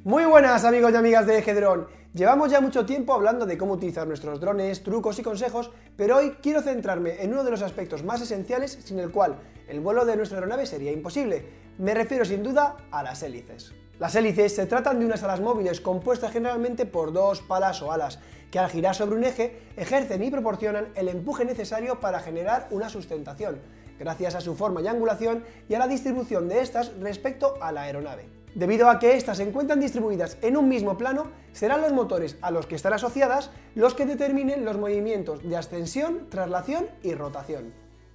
Muy buenas amigos y amigas de Eje Dron. Llevamos ya mucho tiempo hablando de cómo utilizar nuestros drones, trucos y consejos, pero hoy quiero centrarme en uno de los aspectos más esenciales sin el cual el vuelo de nuestra aeronave sería imposible. Me refiero sin duda a las hélices. Las hélices se tratan de unas alas móviles compuestas generalmente por dos palas o alas, que al girar sobre un eje ejercen y proporcionan el empuje necesario para generar una sustentación, gracias a su forma y angulación y a la distribución de estas respecto a la aeronave. Debido a que estas se encuentran distribuidas en un mismo plano, serán los motores a los que están asociadas los que determinen los movimientos de ascensión, traslación y rotación.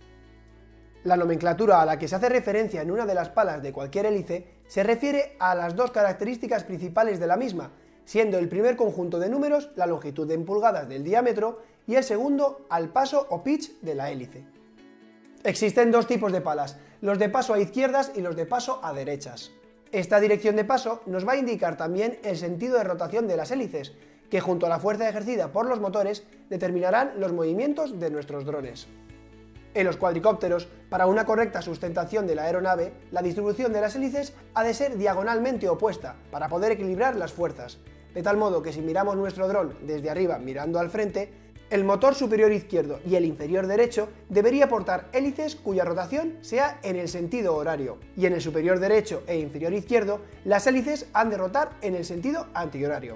La nomenclatura a la que se hace referencia en una de las palas de cualquier hélice se refiere a las dos características principales de la misma, siendo el primer conjunto de números la longitud en pulgadas del diámetro y el segundo al paso o pitch de la hélice. Existen dos tipos de palas, los de paso a izquierdas y los de paso a derechas. Esta dirección de paso nos va a indicar también el sentido de rotación de las hélices, que junto a la fuerza ejercida por los motores determinarán los movimientos de nuestros drones. En los cuadricópteros, para una correcta sustentación de la aeronave, la distribución de las hélices ha de ser diagonalmente opuesta para poder equilibrar las fuerzas, de tal modo que si miramos nuestro dron desde arriba mirando al frente, el motor superior izquierdo y el inferior derecho debería aportar hélices cuya rotación sea en el sentido horario, y en el superior derecho e inferior izquierdo las hélices han de rotar en el sentido antihorario.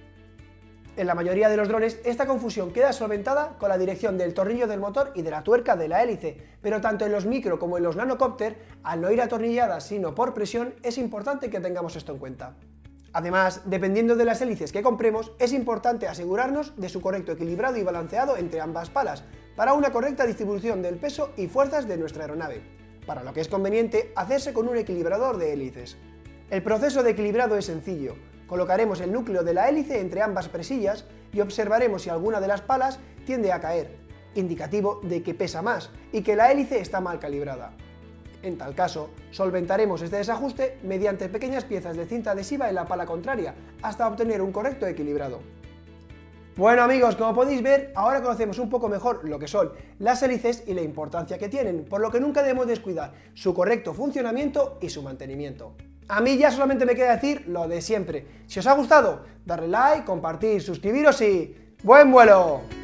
En la mayoría de los drones esta confusión queda solventada con la dirección del tornillo del motor y de la tuerca de la hélice, pero tanto en los micro como en los nanocópter, al no ir atornilladas sino por presión, es importante que tengamos esto en cuenta. Además, dependiendo de las hélices que compremos, es importante asegurarnos de su correcto equilibrado y balanceado entre ambas palas, para una correcta distribución del peso y fuerzas de nuestra aeronave, para lo que es conveniente hacerse con un equilibrador de hélices. El proceso de equilibrado es sencillo. Colocaremos el núcleo de la hélice entre ambas presillas y observaremos si alguna de las palas tiende a caer, indicativo de que pesa más y que la hélice está mal calibrada. En tal caso, solventaremos este desajuste mediante pequeñas piezas de cinta adhesiva en la pala contraria, hasta obtener un correcto equilibrado. Bueno amigos, como podéis ver, ahora conocemos un poco mejor lo que son las hélices y la importancia que tienen, por lo que nunca debemos descuidar su correcto funcionamiento y su mantenimiento. A mí ya solamente me queda decir lo de siempre. Si os ha gustado, darle like, compartir, suscribiros y ¡buen vuelo!